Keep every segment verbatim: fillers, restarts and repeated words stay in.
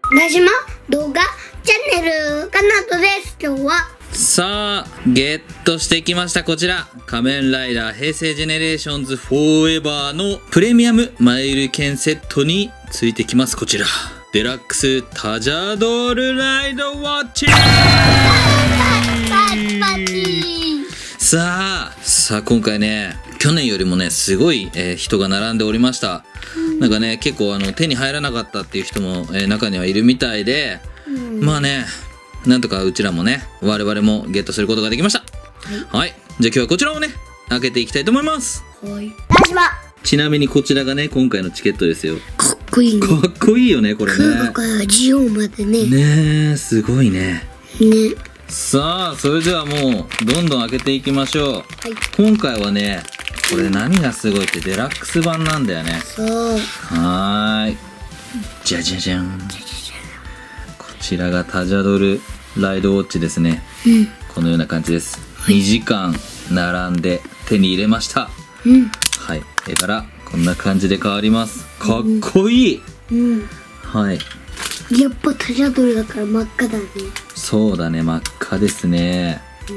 なじま動画チャンネルかなとです。今日はさあゲットしてきました。こちら仮面ライダー平成ジェネレーションズフォーエバーのプレミアムマイル券セットについてきます。こちらデラックスタジャドールライドウォッチ。さあさあ今回ね、去年よりもねすごい、えー、人が並んでおりました。なんかね結構あの手に入らなかったっていう人も、えー、中にはいるみたいで、うん、まあねなんとかうちらもね我々もゲットすることができました。はい、はい、じゃあ今日はこちらをね開けていきたいと思います。 はい、 ちなみにこちらがね今回のチケットですよ。 かっこいいね。 かっこいいよねこれね。 空からジオまでね。 ねえすごいね。 ね。さあそれではもうどんどん開けていきましょう。はい、今回はねこれ何がすごいってデラックス版なんだよね。 そう。 はーい。じゃじゃじゃん。こちらがタジャドルライドウォッチですね。うん、このような感じです。はい、にじかん並んで手に入れました。うん、はい。絵からこんな感じで変わります。かっこいい。うん。うん、はい。 やっぱタジャドルだから真っ赤だね。 そうだね、真っ赤ですね。うん、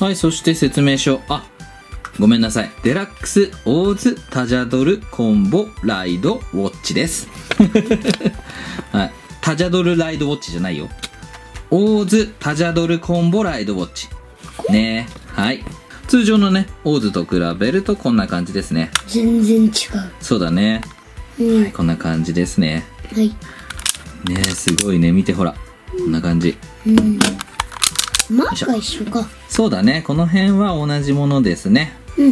はい、そして説明書。あ、ごめんなさい。デラックスオーズタジャドルコンボライドウォッチです。はい。タジャドルライドウォッチじゃないよ。オーズタジャドルコンボライドウォッチ。ねえ。はい。通常のね、オーズと比べるとこんな感じですね。 全然違う。 そうだね。うん、はい、こんな感じですね。はい。ねえ、すごいね。見てほら。こんな感じ。うん。 マークは一緒か。 そうだね。この辺は同じものですね。うん。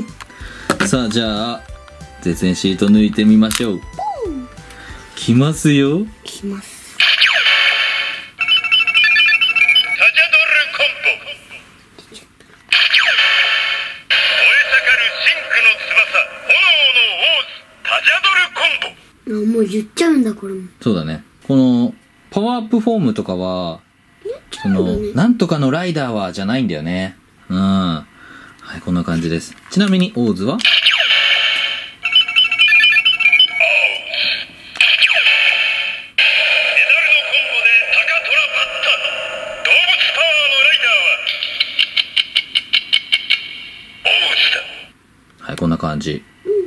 さあ、じゃあ、絶縁シート抜いてみましょう。きますよ。 きます。もう言っちゃうんだこれも。 そうだね。このパワーアップフォームとかは、そのなんとかのライダーはじゃないんだよね。うん。はい、こんな感じです。ちなみにオーズははい、こんな感じ。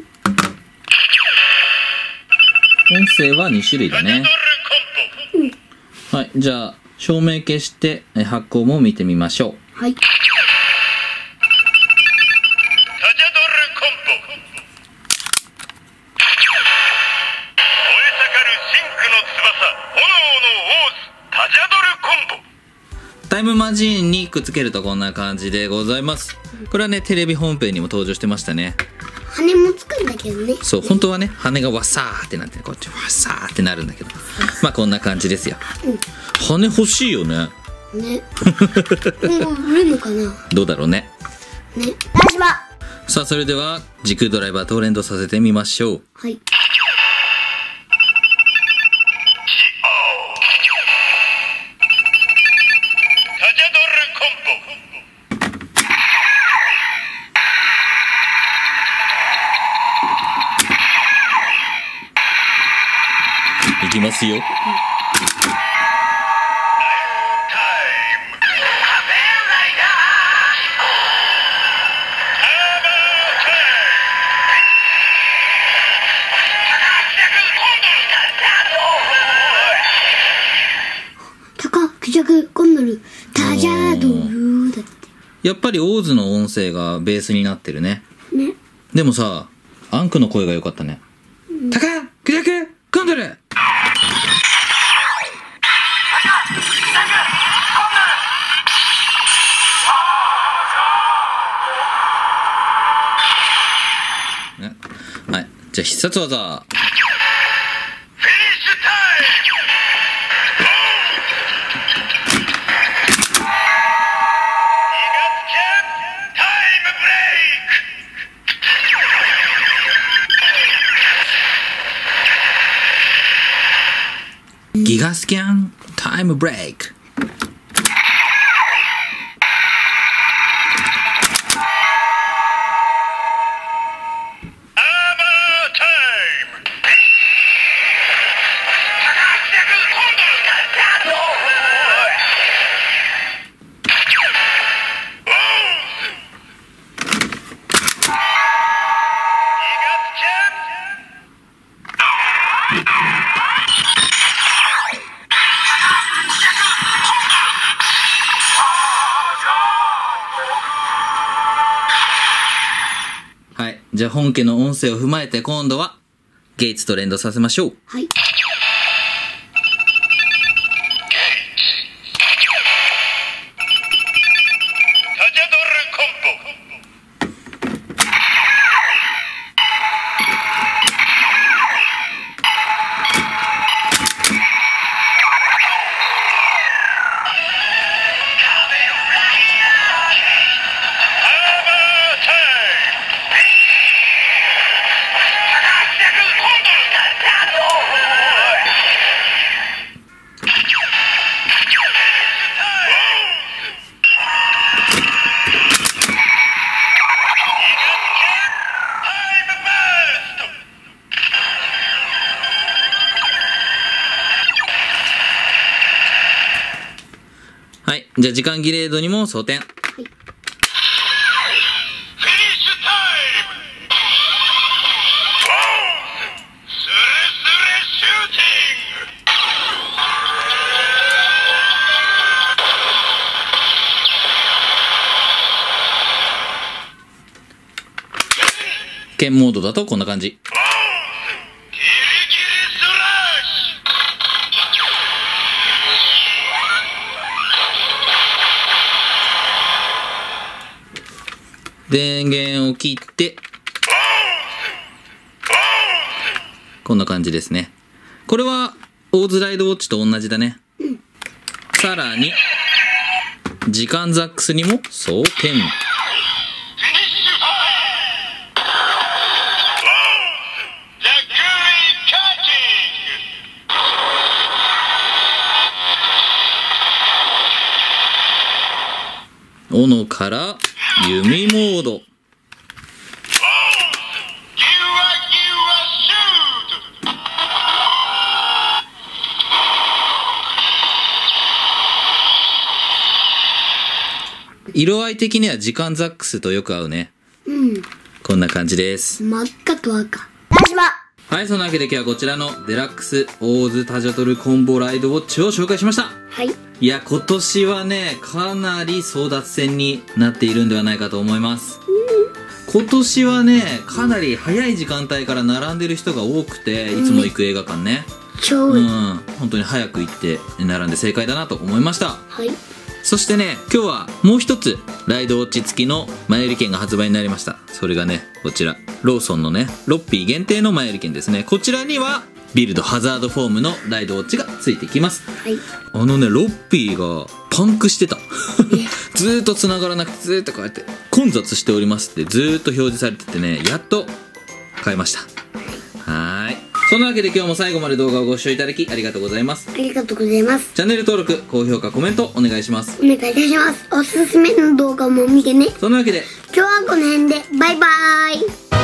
音声はに種類だね。はい、じゃあ照明消して発光も見てみましょう。はい。タジャドルコンボ。燃え盛るシンクの翼、炎のオーズ、タジャドルコンボ。タイムマジーンにくっつけるとこんな感じでございます。これはねテレビ本編にも登場してましたね。 羽もつくんだけどね。 そう、本当はね羽がわさーってなってこっちわさーってなるんだけど、まあこんな感じですよ。うん、羽欲しいよね。 ね。今後売るのかな。 どうだろうね。 ね。大丈夫。 さあそれでは時空ドライバーと連動させてみましょう。はい。いきますよ。 タカクジャクコンドルタジャドルだって。 やっぱりオーズの音声がベースになってるね。 ね。でもさ、アンクの声が良かったね。うん、タカクジャクコンドル。はい、じゃあ必殺技。フィニッシュタイム。ギガスキャンタイムブレイク。 じゃあ本家の音声を踏まえて今度はゲイツと連動させましょう。 はい。 はい。じゃあ時間切れードにも装填。 はい。 剣モードだとこんな感じ。電源を切って、こんな感じですね。これは、オーズライドウォッチと同じだね。 うん、 さらに、時間ザックスにも装填。斧から弓モード。色合い的には時間ザックスとよく合うね。 うん。 こんな感じです。 真っ赤と赤。大島。 はい、そのわけで今日はこちらのデラックスオーズタジャトルコンボライドウォッチを紹介しました。 はい。 いや、今年はね、かなり争奪戦になっているんではないかと思います。うん、今年はね、かなり早い時間帯から並んでる人が多くて、いつも行く映画館ね。 超うん、本当に早く行って並んで正解だなと思いました。 はい。 そしてね、今日はもう一つライドウォッチ付きの前売り券が発売になりました。それがね、こちらローソンのねロッピー限定の前売り券ですね。こちらにはビルドハザードフォームのライドウォッチが付いてきます。 はい。 あのね、ロッピーがパンクしてたずーっと繋がらなくて、ずーっとこうやって混雑しておりますってずーっと表示されててね、やっと買いました。はーい。そんなわけで今日も最後まで動画をご視聴いただきありがとうございます。 ありがとうございます。 チャンネル登録、高評価、コメントお願いします。 お願いいたします。おすすめの動画も見てね。 そんなわけで今日はこの辺でバイバーイ。